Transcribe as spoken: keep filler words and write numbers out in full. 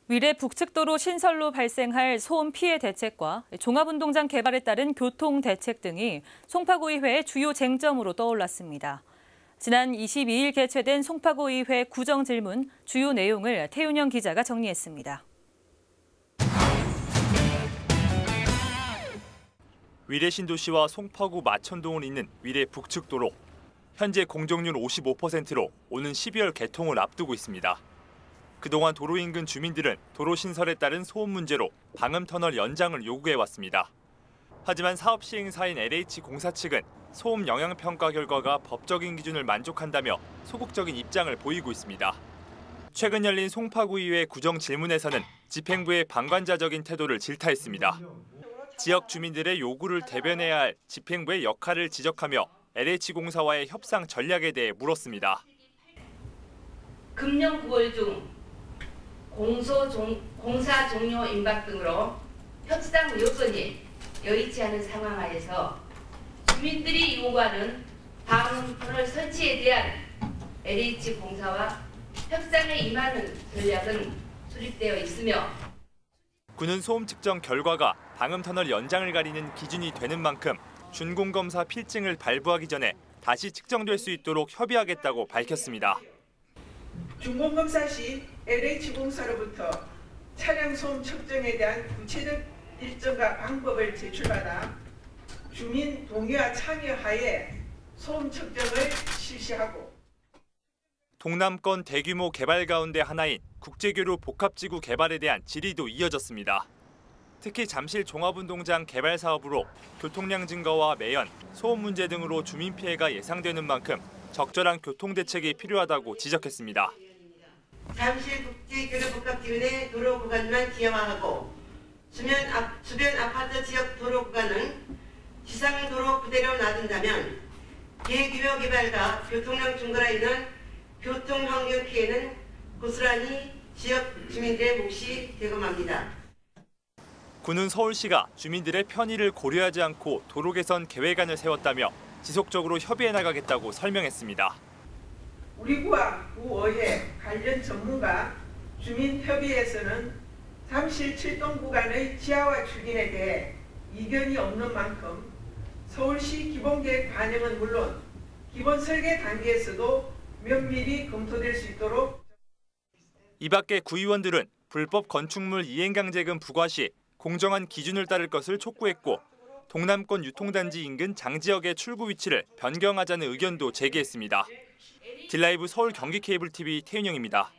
위례 북측도로 신설로 발생할 소음 피해 대책과 종합운동장 개발에 따른 교통 대책 등이 송파구의회의 주요 쟁점으로 떠올랐습니다. 지난 이십이일 개최된 송파구의회 구정질문 주요 내용을 태윤영 기자가 정리했습니다. 위례 신도시와 송파구 마천동을 잇는 위례 북측도로. 현재 공정률 오십오 퍼센트로 오는 십이월 개통을 앞두고 있습니다. 그동안 도로 인근 주민들은 도로 신설에 따른 소음 문제로 방음터널 연장을 요구해왔습니다. 하지만 사업 시행사인 엘에이치공사 측은 소음 영향평가 결과가 법적인 기준을 만족한다며 소극적인 입장을 보이고 있습니다. 최근 열린 송파구의회 구정질문에서는 집행부의 방관자적인 태도를 질타했습니다. 지역 주민들의 요구를 대변해야 할 집행부의 역할을 지적하며 엘에이치공사와의 협상 전략에 대해 물었습니다. 금년 구월 중 공소 종, 공사 종료 임박 등으로 협상 요건이 여의치 않은 상황하에서 주민들이 요구하는 방음터널 설치에 대한 엘에이치공사와 협상에 임하는 전략은 수립되어 있으며 구는 소음 측정 결과가 방음터널 연장을 가리는 기준이 되는 만큼 준공검사 필증을 발부하기 전에 다시 측정될 수 있도록 협의하겠다고 밝혔습니다. 준공검사 시 엘에이치공사로부터 차량 소음 측정에 대한 구체적 일정과 방법을 제출받아 주민 동의와 참여하에 소음 측정을 실시하고 동남권 대규모 개발 가운데 하나인 국제교류 복합지구 개발에 대한 질의도 이어졌습니다. 특히 잠실 종합운동장 개발 사업으로 교통량 증가와 매연, 소음 문제 등으로 주민 피해가 예상되는 만큼 적절한 교통 대책이 필요하다고 지적했습니다. 잠실 국제교류복합지구 내 도로 구간만 기형화하고 주변, 아, 주변 아파트 지역 도로 구간은 지상도로 그대로 놔둔다면 대규모 개발과 교통량 증가로 인한 교통환경 피해는 고스란히 지역 주민들의 몫이 되고 맙니다. 구는 서울시가 주민들의 편의를 고려하지 않고 도로 개선 계획안을 세웠다며 지속적으로 협의해 나가겠다고 설명했습니다. 우리 구와 구의회 관련 전문가 주민협의회에서는 잠실 칠동 구간의 지하화 추진에 대해 이견이 없는 만큼 서울시 기본계획 반영은 물론 기본 설계 단계에서도 면밀히 검토될 수 있도록. 이 밖에 구의원들은 불법 건축물 이행강제금 부과 시 공정한 기준을 따를 것을 촉구했고 동남권 유통단지 인근 장지역의 출구 위치를 변경하자는 의견도 제기했습니다. 딜라이브 서울 경기 케이블 티비 태윤영입니다.